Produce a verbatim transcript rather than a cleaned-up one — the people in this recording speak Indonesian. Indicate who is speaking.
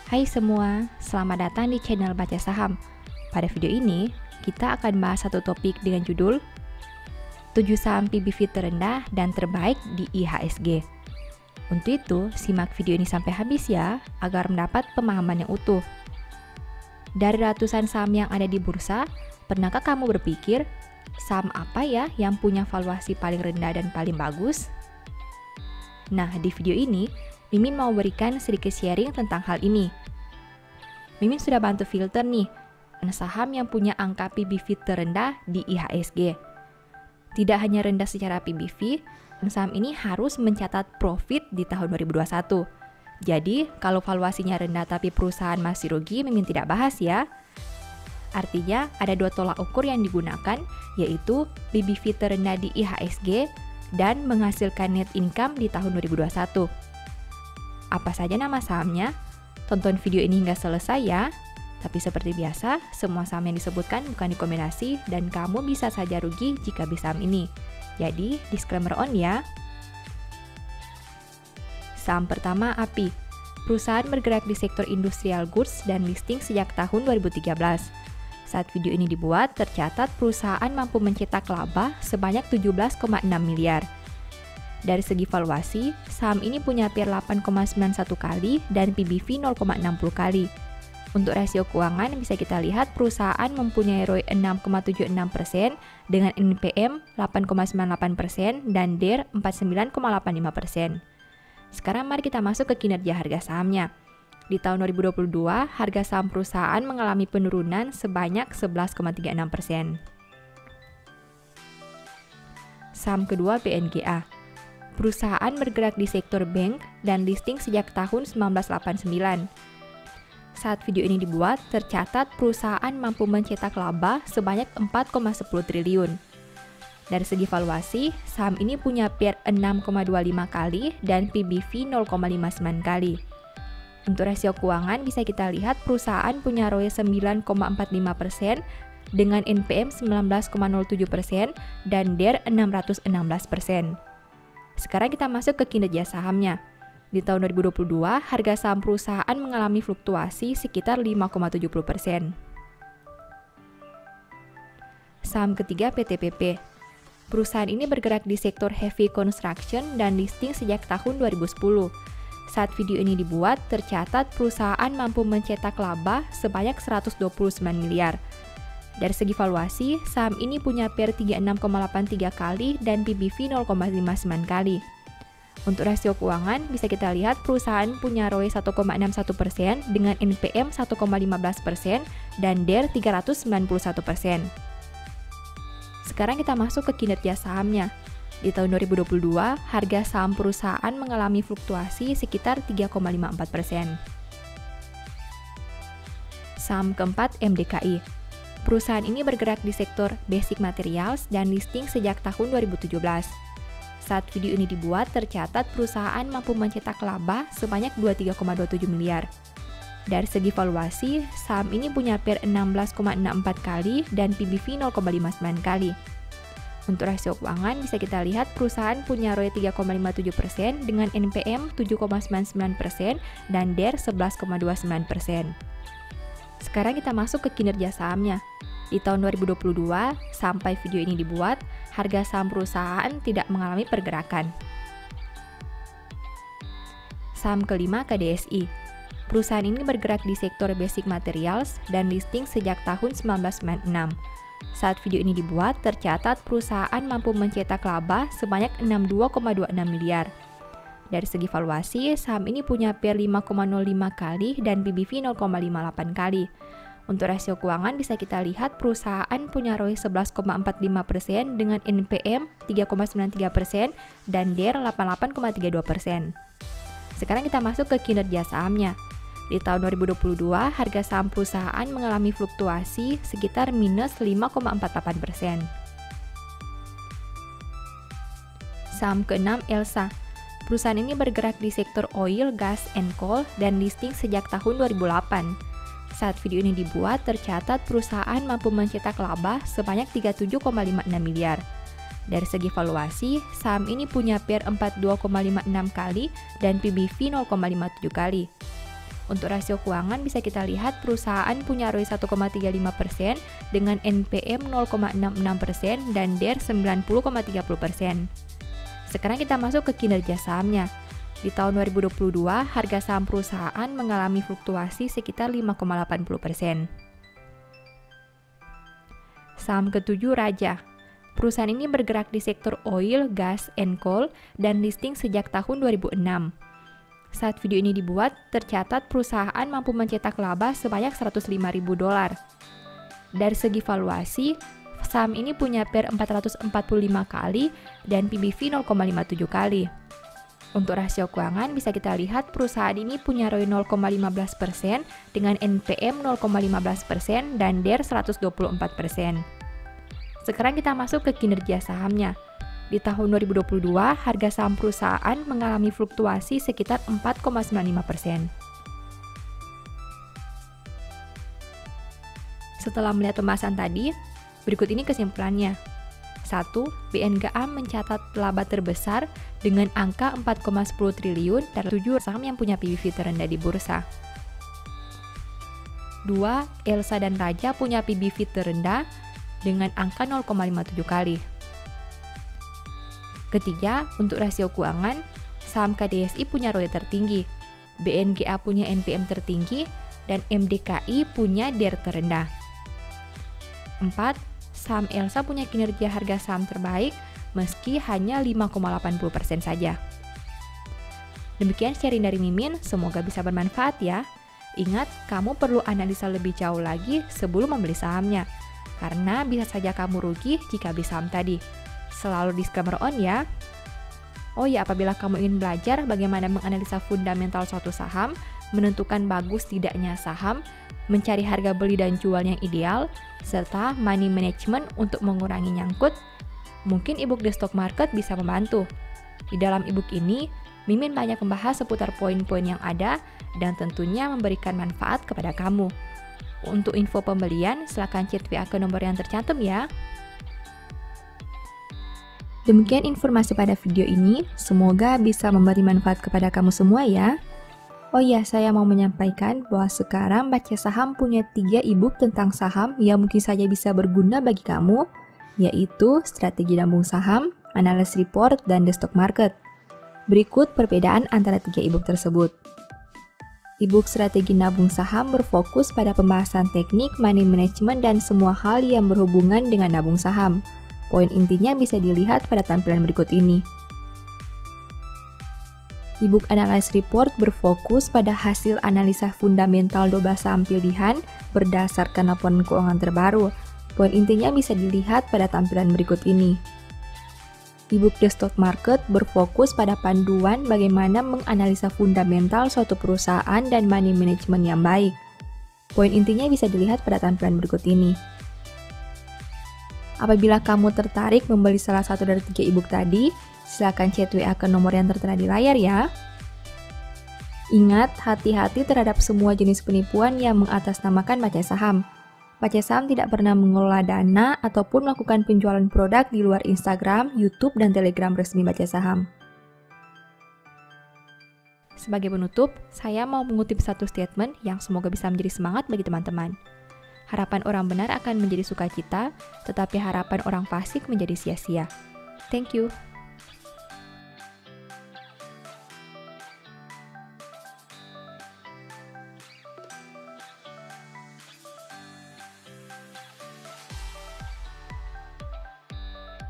Speaker 1: Hai semua, selamat datang di channel Baca Saham. Pada video ini, kita akan bahas satu topik dengan judul tujuh saham P B V terendah dan terbaik di I H S G. Untuk itu, simak video ini sampai habis ya, agar mendapat pemahaman yang utuh. Dari ratusan saham yang ada di bursa, pernahkah kamu berpikir, saham apa ya yang punya valuasi paling rendah dan paling bagus? Nah, di video ini, Mimin mau berikan sedikit sharing tentang hal ini. Mimin sudah bantu filter nih, saham yang punya angka P B V terendah di I H S G. Tidak hanya rendah secara P B V, saham ini harus mencatat profit di tahun dua ribu dua puluh satu. Jadi, kalau valuasinya rendah tapi perusahaan masih rugi, Mimin tidak bahas ya. Artinya, ada dua tolak ukur yang digunakan, yaitu P B V terendah di I H S G dan menghasilkan net income di tahun dua ribu dua puluh satu. Apa saja nama sahamnya? Tonton video ini hingga selesai ya. Tapi seperti biasa, semua saham yang disebutkan bukan rekomendasi dan kamu bisa saja rugi jika beli saham ini. Jadi, disclaimer on ya. Saham pertama A P I. Perusahaan bergerak di sektor industrial goods dan listing sejak tahun dua ribu tiga belas. Saat video ini dibuat, tercatat perusahaan mampu mencetak laba sebanyak tujuh belas koma enam miliar. Dari segi valuasi, saham ini punya P R delapan koma sembilan satu kali dan P B V nol koma enam nol kali. Untuk rasio keuangan bisa kita lihat perusahaan mempunyai R O E enam koma tujuh enam persen dengan N P M delapan koma sembilan delapan persen dan D E R empat puluh sembilan koma delapan lima persen. Sekarang mari kita masuk ke kinerja harga sahamnya. Di tahun dua ribu dua puluh dua, harga saham perusahaan mengalami penurunan sebanyak sebelas koma tiga enam persen. Saham kedua B N G A. Perusahaan bergerak di sektor bank dan listing sejak tahun seribu sembilan ratus delapan puluh sembilan. Saat video ini dibuat, tercatat perusahaan mampu mencetak laba sebanyak empat koma satu nol triliun. Dari segi valuasi, saham ini punya P R enam koma dua lima kali dan P B V nol koma lima sembilan kali. Untuk rasio keuangan bisa kita lihat perusahaan punya R O E sembilan koma empat lima persen dengan N P M sembilan belas koma nol tujuh persen dan D E R enam ratus enam belas persen. Sekarang kita masuk ke kinerja sahamnya. Di tahun dua ribu dua puluh dua, harga saham perusahaan mengalami fluktuasi sekitar lima koma tujuh nol persen. Saham ketiga P T P P. Perusahaan ini bergerak di sektor heavy construction dan listing sejak tahun dua ribu sepuluh. Saat video ini dibuat, tercatat perusahaan mampu mencetak laba sebanyak seratus dua puluh sembilan miliar. Dari segi valuasi, saham ini punya P R tiga puluh enam koma delapan tiga kali dan P B V nol koma lima sembilan kali. Untuk rasio keuangan, bisa kita lihat perusahaan punya R O E satu koma enam satu persen dengan N P M satu koma lima belas persen dan D E R tiga ratus sembilan puluh satu persen. Sekarang kita masuk ke kinerja sahamnya. Di tahun dua ribu dua puluh dua, harga saham perusahaan mengalami fluktuasi sekitar tiga koma lima empat persen. Saham keempat M D K I. Perusahaan ini bergerak di sektor basic materials dan listing sejak tahun dua ribu tujuh belas. Saat video ini dibuat, tercatat perusahaan mampu mencetak laba sebanyak dua puluh tiga koma dua tujuh miliar. Dari segi valuasi, saham ini punya P R enam belas koma enam empat kali dan P B V nol koma lima sembilan kali. Untuk rasio keuangan bisa kita lihat perusahaan punya R O E tiga koma lima tujuh persen dengan N P M tujuh koma sembilan sembilan persen dan D E R sebelas koma dua sembilan persen. Sekarang kita masuk ke kinerja sahamnya. Di tahun dua ribu dua puluh dua, sampai video ini dibuat, harga saham perusahaan tidak mengalami pergerakan. Saham kelima K D S I. Perusahaan ini bergerak di sektor basic materials dan listing sejak tahun seribu sembilan ratus sembilan puluh enam. Saat video ini dibuat, tercatat perusahaan mampu mencetak laba sebanyak enam puluh dua koma dua enam miliar. Dari segi valuasi, saham ini punya P R lima koma nol lima kali dan P B V nol koma lima delapan kali. Untuk rasio keuangan bisa kita lihat perusahaan punya R O E sebelas koma empat lima persen dengan N P M tiga koma sembilan tiga persen dan D E R delapan puluh delapan koma tiga dua persen. Sekarang kita masuk ke kinerja sahamnya. Di tahun dua ribu dua puluh dua, harga saham perusahaan mengalami fluktuasi sekitar minus lima koma empat delapan persen. Saham keenam Elsa. Perusahaan ini bergerak di sektor oil, gas, and coal dan listing sejak tahun dua ribu delapan. Saat video ini dibuat, tercatat perusahaan mampu mencetak laba sebanyak tiga puluh tujuh koma lima enam miliar. Dari segi valuasi, saham ini punya P R empat puluh dua koma lima enam kali dan P B V nol koma lima tujuh kali. Untuk rasio keuangan bisa kita lihat perusahaan punya R O I satu koma tiga lima persen dengan N P M nol koma enam enam persen dan D E R sembilan puluh koma tiga puluh persen. Sekarang kita masuk ke kinerja sahamnya. Di tahun dua ribu dua puluh dua, harga saham perusahaan mengalami fluktuasi sekitar lima koma delapan puluh persen. Saham ketujuh Raja. Perusahaan ini bergerak di sektor oil, gas, and coal dan listing sejak tahun dua ribu enam. Saat video ini dibuat, tercatat perusahaan mampu mencetak laba sebanyak seratus lima ribu dolar. Dari segi valuasi, saham ini punya P E R empat ratus empat puluh lima kali dan P B V nol koma lima tujuh kali. Untuk rasio keuangan bisa kita lihat perusahaan ini punya R O I nol koma lima belas persen dengan N P M nol koma lima belas persen dan D E R seratus dua puluh empat persen. Sekarang kita masuk ke kinerja sahamnya. Di tahun dua ribu dua puluh dua, harga saham perusahaan mengalami fluktuasi sekitar empat koma sembilan lima persen. Setelah melihat pembahasan tadi, berikut ini kesimpulannya. satu. B N G A mencatat laba terbesar dengan angka empat koma sepuluh triliun dan tujuh saham yang punya P B V terendah di bursa. dua. Elsa dan Raja punya P B V terendah dengan angka nol koma lima tujuh kali. Ketiga, untuk rasio keuangan, saham K D S I punya R O I tertinggi, B N G A punya N P M tertinggi, dan M D K I punya D E R terendah. Empat. Saham Elsa punya kinerja harga saham terbaik meski hanya lima koma delapan puluh persen saja. Demikian sharing dari Mimin, semoga bisa bermanfaat ya. Ingat, kamu perlu analisa lebih jauh lagi sebelum membeli sahamnya, karena bisa saja kamu rugi jika beli saham tadi. Selalu disclaimer on ya. Oh ya, apabila kamu ingin belajar bagaimana menganalisa fundamental suatu saham, menentukan bagus tidaknya saham, mencari harga beli dan jual yang ideal, serta money management untuk mengurangi nyangkut, mungkin ebook The Stock Market bisa membantu. Di dalam ebook ini, Mimin banyak membahas seputar poin-poin yang ada dan tentunya memberikan manfaat kepada kamu. Untuk info pembelian, silakan chat W A ke nomor yang tercantum ya. Demikian informasi pada video ini, semoga bisa memberi manfaat kepada kamu semua ya. Oh ya, saya mau menyampaikan bahwa sekarang Baca Saham punya tiga ebook tentang saham yang mungkin saja bisa berguna bagi kamu, yaitu Strategi Nabung Saham, Analysis Report, dan The Stock Market. Berikut perbedaan antara tiga ebook tersebut. Ebook Strategi Nabung Saham berfokus pada pembahasan teknik, money management, dan semua hal yang berhubungan dengan nabung saham. Poin intinya bisa dilihat pada tampilan berikut ini. Ebook Analysis Report berfokus pada hasil analisa fundamental dua belas saham pilihan berdasarkan laporan keuangan terbaru. Poin intinya bisa dilihat pada tampilan berikut ini. Ebook The Stock Market berfokus pada panduan bagaimana menganalisa fundamental suatu perusahaan dan money management yang baik. Poin intinya bisa dilihat pada tampilan berikut ini. Apabila kamu tertarik membeli salah satu dari tiga ebook tadi, silakan chat W A ke nomor yang tertera di layar ya. Ingat, hati-hati terhadap semua jenis penipuan yang mengatasnamakan baca saham. Baca Saham tidak pernah mengelola dana ataupun melakukan penjualan produk di luar Instagram, YouTube, dan Telegram resmi Baca Saham. Sebagai penutup, saya mau mengutip satu statement yang semoga bisa menjadi semangat bagi teman-teman. Harapan orang benar akan menjadi sukacita, tetapi harapan orang fasik menjadi sia-sia. Thank you.